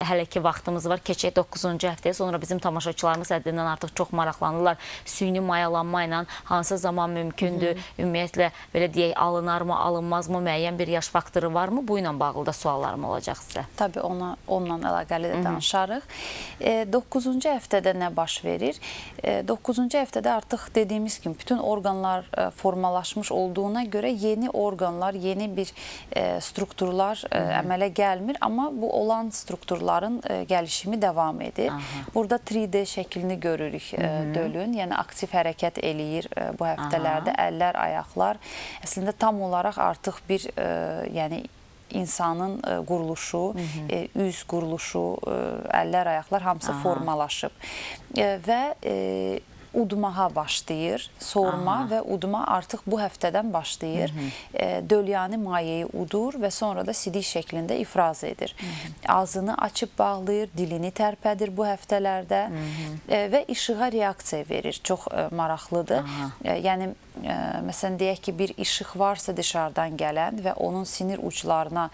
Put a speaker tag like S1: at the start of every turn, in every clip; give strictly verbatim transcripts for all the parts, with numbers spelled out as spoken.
S1: hələ ki vaxtımız var. Keçək doqquzuncu həftəyə, sonra bizim tamaşaçılarımız həddindən artıq çox maraqlanırlar. Süni mayalanma ilə hansı zaman mümkündür? Ümumiyyətlə, belə deyək, alınarmı, alınmazmı, müəyyən bir yaş faktoru varmı? Bu ilə bağlı da suallarım olacaq sizə.
S2: Tabii, ona, onunla əlaqəli də danışarıq. doqquzuncu həftədə nə baş verir? doqquzuncu həftədə artıq dediyimiz kimi bütün orqanlar formalaşmış olduğuna görə yeni orqanlar, yeni bir strukturlar əmələ gəlmir, amma bu olan strukturların gəlişimi davam edir. Burada üç D şəklini görürük dölün, yəni aktiv hərəkət eləyir bu həftələrdə, əllər, ayaqlar. Əslində tam olaraq artıq bir, yəni insanın quruluşu, üz quruluşu, əllər, ayaqlar hamısı formalaşıb və udmağa başlayır, soğurma və udma artıq bu həftədən başlayır. Dölyani mayeyi udur və sonra da sidik şəklində ifraz edir. Ağzını açıb bağlayır, dilini tərpədir bu həftələrdə və işığa reaksiya verir. Çox maraqlıdır. Yəni, məsələn, deyək ki, bir işıq varsa dışarıdan gələn və onun sinir uclarına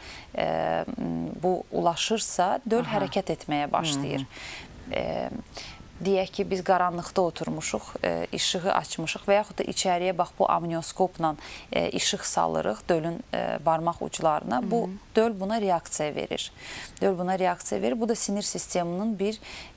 S2: bu ulaşırsa, döl hərəkət etməyə başlayır. Deyək ki, biz qaranlıqda oturmuşuq, işığı açmışıq və yaxud da içəriyə bax bu amnioskopla işıq salırıq dölün barmaq uclarına. Bu döl buna reaksiya verir. Döl buna reaksiya verir. Bu da sinir sisteminin bir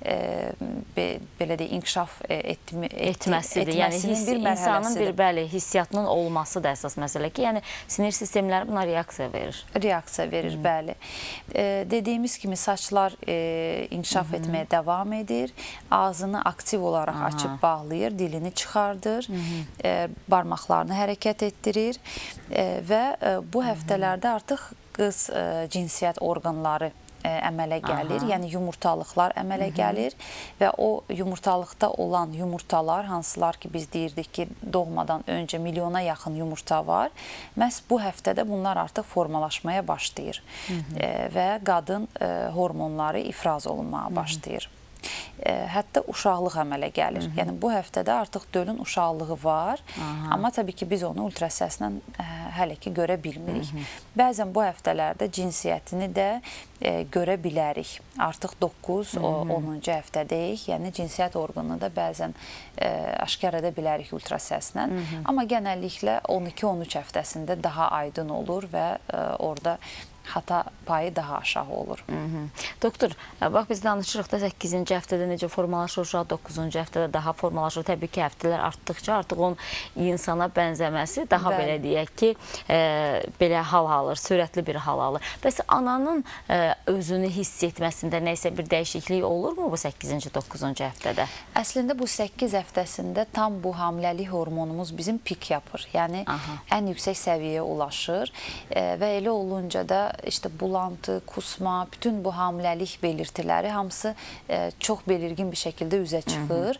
S2: belə deyək, inkişaf
S1: etməsidir. Yəni, insanın bir bəli, hissiyatının olması da əsas məsələ ki, yəni sinir sistemləri buna reaksiya verir.
S2: Reaksiya verir, bəli. Dediyimiz kimi saçlar inkişaf etməyə davam edir. Ağzını aktiv olaraq açıb bağlayır, dilini çıxardır, barmaqlarını hərəkət etdirir və bu həftələrdə artıq qız cinsiyyət orqanları əmələ gəlir, yəni yumurtalıqlar əmələ gəlir və o yumurtalıqda olan yumurtalar, hansılar ki biz deyirdik ki doğmadan öncə milyona yaxın yumurta var, məhz bu həftədə bunlar artıq formalaşmaya başlayır və qadın hormonları ifraz olunmağa başlayır. Hətta uşaqlıq əmələ gəlir. Yəni, bu həftədə artıq dölün uşaqlığı var, amma təbii ki, biz onu ultrasəslə hələ ki görə bilmirik. Bəzən bu həftələrdə cinsiyyətini də görə bilərik. Artıq doqquz onuncu həftədəyik, yəni cinsiyyət orqanını da bəzən aşkar edə bilərik ultrasəslə. Amma genəlliklə on iki on üç həftəsində daha aydın olur və orada hata payı daha aşağı olur.
S1: Doktor, bax biz danışırıq da səkkizinci həftədə necə formalaşır, uşaq doqquzuncu həftədə daha formalaşır. Təbii ki, həftələr artdıqca artıq onun insana bənzəməsi daha belə deyək ki, belə hal alır, sürətli bir hal alır. Bəs ananın özünü hiss etməsində nəysə bir dəyişiklik olurmu bu səkkizinci doqquzuncu həftədə?
S2: Əslində bu səkkiz həftəsində tam bu hamiləlik hormonumuz bizim pik yapır. Yəni, ən yüksək səviyyəyə ulaşır və elə olunca da işte bulantı, kusma, bütün bu hamiləlik belirtiləri hamısı çox belirgin bir şəkildə üzə çıxır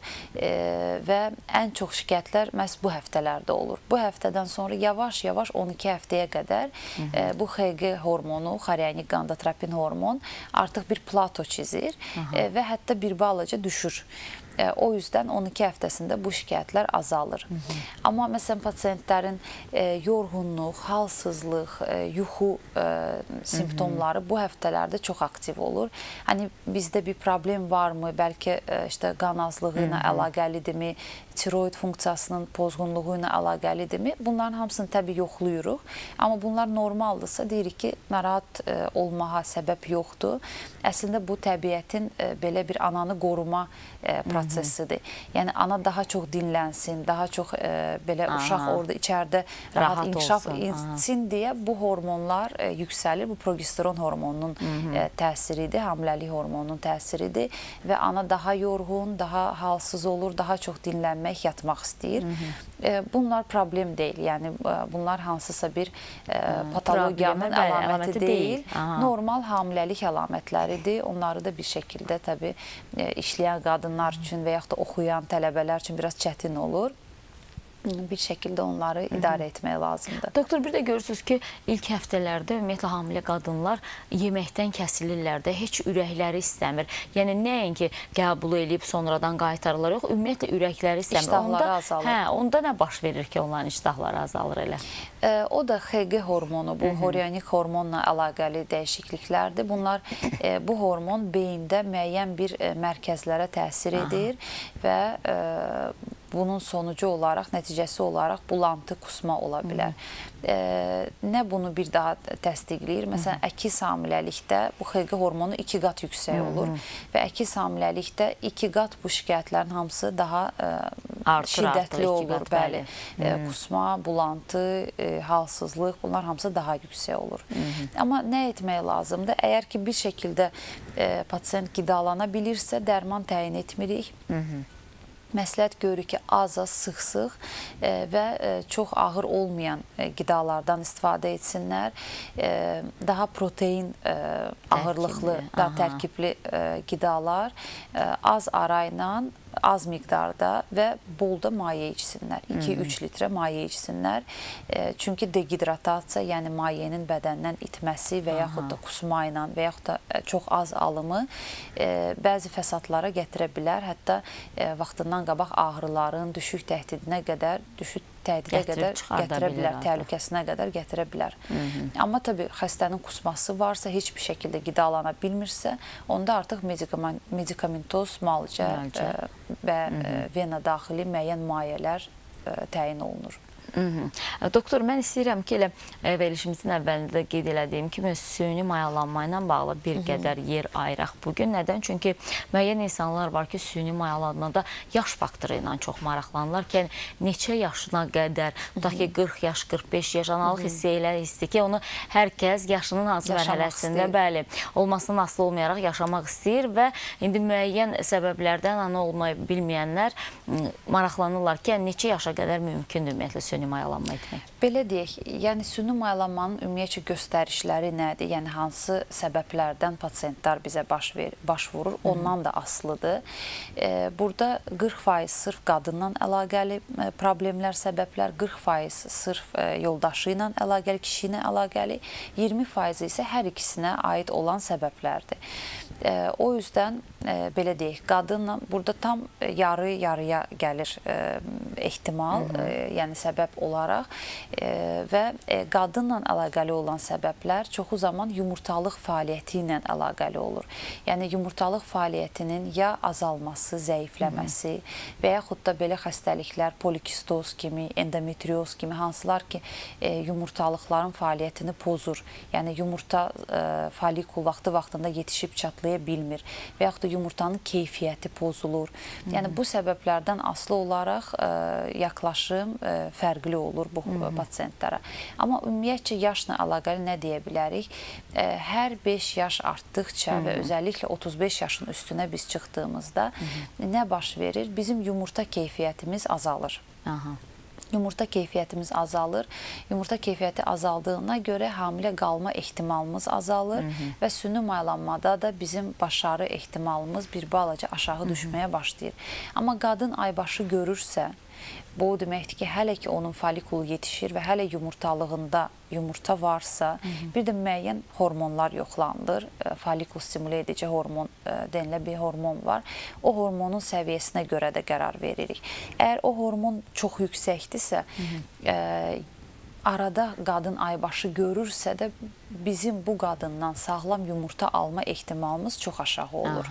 S2: və ən çox şikayətlər məhz bu həftələrdə olur. Bu həftədən sonra yavaş-yavaş on iki həftəyə qədər bu X G hormonu, xorionik gonadotropin hormon artıq bir plato çizir və hətta bir balaca düşür. O yüzden on iki həftəsində bu şikayətlər azalır. Amma məsələn, pasientlərin yorğunluq, halsızlıq, yuxu simptomları bu həftələrdə çox aktiv olur. Hani bizdə bir problem varmı? Bəlkə işte qan azlığı ilə əlaqəlidirmi? Tiroid funksiyasının pozğunluğu ilə əlaqəlidirmi? Bunların hamısını təbii yoxluyuruq. Amma bunlar normaldırsa deyirik ki, narahat olmağa səbəb yoxdur. Əslində bu təbiətin belə bir ananı qoruma prosesidir. Yəni ana daha çox dinlənsin, daha çox belə uşaq orada içəridə rahat inkişaf etsin deyə bu hormonlar yüksəlir. Bu progesteron hormonunun təsiridir, hamiləlik hormonunun təsiridir və ana daha yorğun, daha halsız olur, daha çox dinlənmək, yatmaq istəyir. Bunlar problem deyil. Yəni bunlar hansısa bir patologiyanın əlaməti deyil. Normal hamiləlik əlamətləridir. Onları da bir şəkildə təbii işləyən qadınlar üçün və yaxud da oxuyan tələbələr üçün biraz çətin olur. bir şəkildə onları idarə etmək lazımdır.
S1: Doktor, bir də görürsünüz ki, ilk həftələrdə ümumiyyətlə hamilə qadınlar yeməkdən kəsilirlər də, heç ürəkləri istəmir. Yəni, nəinki qəbul edib sonradan qaytarırlar, yox, ümumiyyətlə ürəkləri istəmir.
S2: İştahları azalır.
S1: Hə, onda nə baş verir ki, onların iştahları azalır elə?
S2: E, o da H G hormonu, bu horionik hormonla əlaqəli dəyişikliklərdir. Bunlar, e, bu hormon beyində müəyyən bir e, mərkəzlərə təsir edir və e, bunun sonucu olaraq, nəticəsi olaraq bulantı, qusma ola bilər. E, nə bunu bir daha təsdiqləyir? Məsələn, əkiz hamiləlikdə bu H G hormonu iki qat yüksək olur və əkiz hamiləlikdə iki qat bu şikayətlərin hamısı daha e, artır, şiddətli artır, olur. Qat, bəli. bəli. E, qusma, bulantı, e, halsızlıq, bunlar hamısı daha yüksək olur. Hı -hı. Amma nə etmək lazımdır? Əgər ki, bir şəkildə e, pasiyent qidalana bilirsə, dərman təyin etmirik. Hı -hı. Məsləhət görürük ki, az-az, sıx-sıx e, və e, çox ağır olmayan e, qidalardan istifadə etsinlər. E, daha protein e, ağırlıqlı, daha tərkibli e, qidalar e, az arayla, az miqdarda və bolda maye içsinlər. iki üç litrə maye içsinlər. E, çünki dehidratasiya, yəni mayenin bədəndən itməsi və yaxud da qusma ilə və yaxud da çox az alımı e, bəzi fəsadlara gətirə bilər. Hətta e, vaxtından qabaq ağrıların düşük təhdidinə qədər, düşük təhdidə qədər gətirə bilər, təhlükəsinə qədər gətirə bilər. Hı -hı. Amma tabii xəstənin qusması varsa, heç bir şəkildə qidalana bilmirsə, onda artıq medikamentoz, müalicə e, və Hı -hı. vena daxili müəyyən mayələr e, təyin olunur.
S1: Hı -hı. Doktor, mən istəyirəm ki, elə verilişimizin əvvəlində qeyd elədiyim kimi süni mayalanma ilə bağlı bir Hı -hı. qədər yer ayıraq bugün. Nədən? Çünki müəyyən insanlar var ki, süni mayalanmada yaş faktoru ilə çox maraqlanırlar ki, neçə yaşına qədər, tutaq ki, qırx yaş, qırx beş yaş, analıq hissi elə hissi ki, onu hər kəs yaşının hansı mərhələsində, bəli, olmasından asılı olmayaraq yaşamaq istəyir və indi müəyyən səbəblərdən ana olmayı bilməyənlər maraqlanırlar ki, neçə yaşa qədər mümkündür ümumiyyətlə süni mayalanma etmək?
S2: Belə deyək, yəni süni mayalanmanın ümumiyyətcə göstərişləri nədir? Yəni hansı səbəblərdən pasiyentlər bizə baş, ver, baş vurur? Ondan da asılıdır. E, burada qırx faiz sırf qadından əlaqəli e, problemlər, səbəblər, qırx faiz sırf e, yoldaşı ilə əlaqəli, kişi ilə əlaqəli, iyirmi faiz isə hər ikisinə aid olan səbəblərdir. E, o yüzden e, belə deyək, qadınla burada tam yarı-yarıya gəlir e, ehtimal, Hı -hı. e, yəni səbəb olaraq e, və e, qadınla əlaqəli olan səbəblər çoxu zaman yumurtalıq fəaliyyəti ilə əlaqəli olur. Yəni yumurtalıq fəaliyyətinin ya azalması, zəifləməsi Hı -hı. və yaxud da belə xəstəliklər polikistoz kimi, endometrioz kimi hansılar ki e, yumurtalıqların fəaliyyətini pozur. Yəni yumurta e, folikul vaxtı-vaxtında yetişib çatlaya bilmir və yaxud da yumurtanın keyfiyyəti pozulur. Yəni Hı -hı. bu səbəblərdən asılı olaraq e, yaxlaşım e, fərqli olur bu Hı -hı. pasiyentlərə. Amma ümumiyyətcə yaşla əlaqəli nə deyə bilərik? E, hər beş yaş artdıqca Hı -hı. və özəlliklə otuz beş yaşın üstünə biz çıxdığımızda Hı -hı. nə baş verir? Bizim yumurta keyfiyyətimiz azalır. Aha. Yumurta keyfiyyətimiz azalır. Yumurta keyfiyyəti azaldığına görə hamilə qalma ehtimalımız azalır Hı -hı. və süni mayalanmada da bizim başarı ehtimalımız bir balaca aşağı Hı -hı. düşməyə başlayır. Amma qadın aybaşı görürsə, bu o deməkdir ki, hələ ki onun folikulu yetişir və hələ yumurtalığında yumurta varsa, Hı -hı. bir də müəyyən hormonlar yoxlanılır. Folikul stimulə edici hormon denilə bir hormon var. O hormonun səviyyəsinə görə də qərar veririk. Əgər o hormon çox yüksəkdirsə, Hı -hı. e, arada qadın aybaşı görürsə də bizim bu qadından sağlam yumurta alma ehtimalımız çox aşağı olur.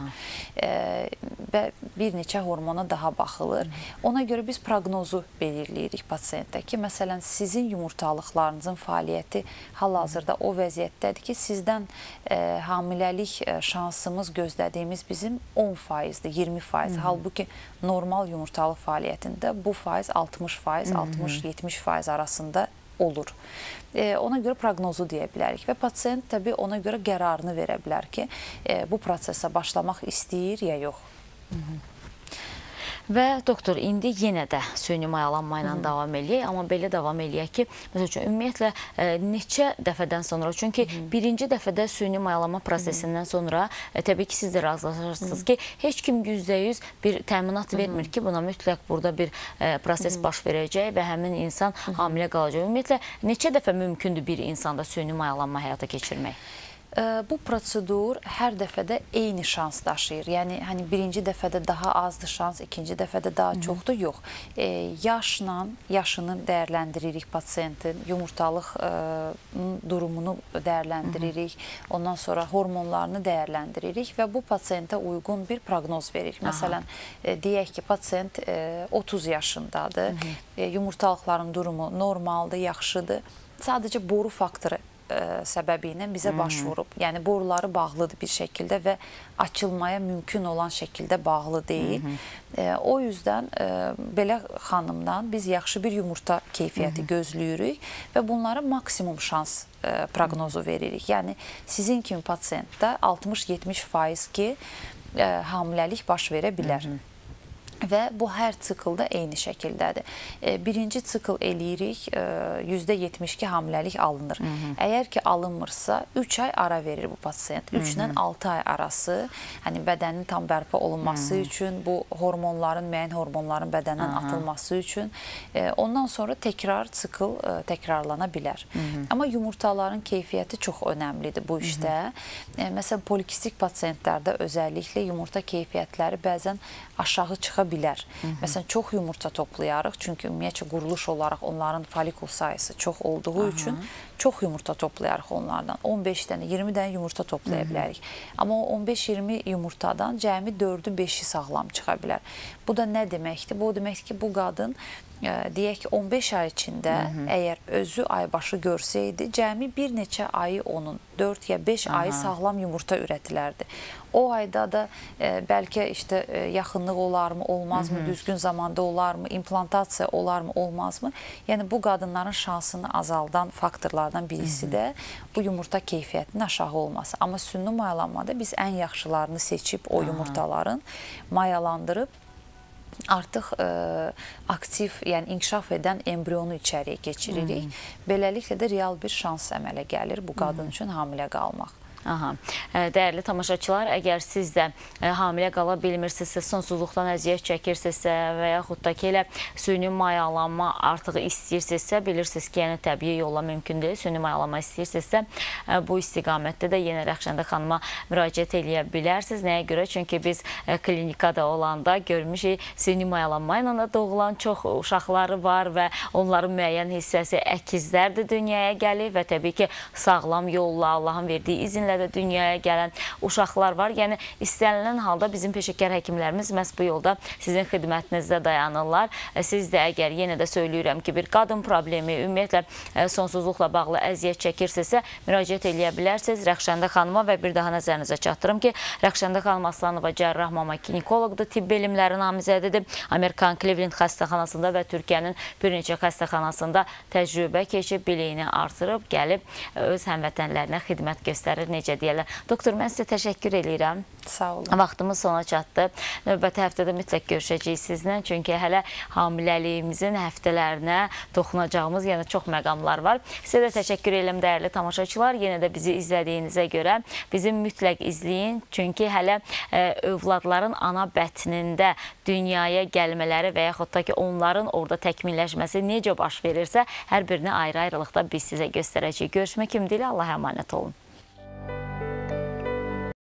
S2: E, və bir neçə hormona daha baxılır. Hı -hı. Ona görə biz proqnozu belirləyirik pasiyentdə ki, məsələn, sizin yumurtalıqlarınızın fəaliyyəti hal-hazırda o vəziyyətdədir ki, sizdən e, hamiləlik e, şansımız gözlədiyimiz bizim on faizdir, iyirmi faiz. Hı -hı. Halbuki normal yumurtalıq fəaliyyətində bu faiz altmış faiz, altmış yetmiş faiz arasında olur. E, ona görə proqnozu deyə bilərik və pasiyent təbii ona görə qərarını verə bilər ki, e, bu prosesə başlamaq istəyir ya yox.
S1: Hı -hı. Və doktor, indi yenə də süni mayalanma ilə davam eləyək, amma belə davam eləyək ki, məsəl üçün, ümumiyyətlə e, neçə dəfədən sonra, çünki Hı -hı. birinci dəfədə süni mayalanma prosesindən sonra e, təbii ki, siz də razılaşırsınız ki, heç kim yüzdə yüz bir təminat vermir ki, buna mütləq burada bir e, proses Hı -hı. baş verəcək və həmin insan Hı -hı. hamilə qalacaq. Ümumiyyətlə, neçə dəfə mümkündür bir insanda süni mayalanma həyata keçirmək?
S2: Bu prosedur hər dəfədə eyni şans daşıyır. Yəni, hani birinci dəfədə daha azdır şans, ikinci dəfədə daha çoxdur, yox. E, yaşla, yaşını dəyərləndiririk pasiyentin, yumurtalıq e, durumunu dəyərləndiririk, ondan sonra hormonlarını dəyərləndiririk və bu pasiyentə uyğun bir proqnoz verir. Məsələn, e, deyək ki, pasiyent e, otuz yaşındadır, e, yumurtalıqların durumu normaldır, yaxşıdır. Sadəcə boru faktoru səbəbi ilə bizə başvurub. Yəni, boruları bağlıdır bir şəkildə və açılmaya mümkün olan şəkildə bağlı deyil. E, o yüzdən e, belə xanımdan biz yaxşı bir yumurta keyfiyyəti gözləyirik və bunlara maksimum şans e, proqnozu veririk. Yəni, sizin kimi pasiyentdə altmış yetmiş faiz ki, e, hamiləlik baş verə bilər. Və bu hər siklda eyni şəkildədir. Birinci sikl eləyirik, yüzdə yetmiş ki, hamiləlik alınır. Hı -hı. Əgər ki, alınmırsa, üç ay ara verir bu pasiyent. üç ilə altı ay arası, hani bədənin tam bərpa olunması Hı -hı. üçün, bu hormonların, müəyyən hormonların bədəndən Hı -hı. atılması üçün, ondan sonra təkrar sikl təkrarlana bilər. Hı -hı. Amma yumurtaların keyfiyyəti çox önəmlidir bu işdə. Hı -hı. Məsələn, polikistik pasiyentlərdə özəlliklə yumurta keyfiyyətləri bəzən aşağı çıxa bilər. Hı -hı. Məsələn, çox yumurta toplayarıq, çünki ümumiyyətcə quruluş olaraq onların folikul sayısı çox olduğu Aha. üçün çox yumurta toplayarıq onlardan. on beş dənə, iyirmi dənə yumurta toplaya bilərik. Amma o on beş iyirmi yumurtadan cəmi dördü beşi sağlam çıxa bilər. Bu da nə deməkdir? Bu deməkdir ki, bu qadın deyək ki, on beş ay içində Hı -hı. əgər özü aybaşı görsəydi, cəmi bir neçə ayı onun, dörd ya beş Aha. ayı sağlam yumurta ürətilərdi. O ayda da e, bəlkə işte e, yaxınlıq olarmı, olmazmı, Hı -hı. düzgün zamanda olarmı, implantasiya olarmı, olmazmı? Yəni, bu qadınların şansını azaldan faktorlardan birisi Hı -hı. də bu yumurta keyfiyyətinin aşağı olması. Amma sünni mayalanmada biz ən yaxşılarını seçib o Aha. yumurtaların mayalandırıb artıq e, aktiv, yəni inkişaf edən embrionu içəriyə keçiririk. Hmm. Beləliklə də real bir şans əmələ gəlir bu qadın hmm. üçün hamilə qalmaq.
S1: Aha. Dəyərli tamaşaçılar, əgər siz də hamilə qala bilmirsinizsə, sonsuzluqdan əziyyət çəkirsinizsə və yaxud da ki, elə süni mayalanma artıq istəyirsinizsə, bilirsiniz ki, yəni təbii yolla mümkün deyil, süni mayalanma istəyirsinizsə, bu istiqamətdə də yenə Rəxşəndə xanıma müraciət eləyə bilərsiniz. Nəyə görə? Çünki biz klinikada olanda görmüşük, süni mayalanma ilə də doğulan çox uşaqları var və onların müəyyən hissəsi əkizlərdir dünyaya gəlir və təbii ki, sağlam yolla, Allahın verdiyi izinlə də dünyaya gələn uşaqlar var. Yəni, istənilən halda bizim peşəkar həkimlərimiz məhz bu yolda sizin xidmətinizdə dayanırlar. Siz də əgər yenə də söyləyirəm ki, bir qadın problemi, ümumiyyətlə sonsuzluqla bağlı əziyyət çəkirsinizsə, müraciət eləyə bilərsiniz Rəxşəndə xanıma və bir daha nəzərinizə çatdırım ki, Rəxşəndə xanım Aslanova cərrah mama ginekoloqdur, tibb elmləri namizədidir. Amerikan Cleveland xəstəxanasında və Türkiyənin bir neçə xəstəxanasında təcrübə keçib, biliyini artırıb, gəlib öz həmvətənlərinə xidmət göstərir. Necə deyərlər. Doktor, mən sizə təşəkkür edirəm.
S2: Sağ olun.
S1: Vaxtımız sona çatdı. Növbəti həftədə mütləq görüşəcəyik sizlə. Çünki hələ hamiləliyimizin həftələrinə toxunacağımız yəni çox məqamlar var. Sizə də təşəkkür edirəm, dəyərli tamaşaçılar. Yenə də bizi izlədiyinizə görə bizi mütləq izləyin. Çünki hələ e, övladların ana bətnində dünyaya gəlmələri və yaxud da ki, onların orada təkmilləşməsi necə baş verirsə, hər birini ayrı-ayrılıqda biz sizə göstərəcəyik. Görüşmək ümidi ilə Allaha əmanət olun.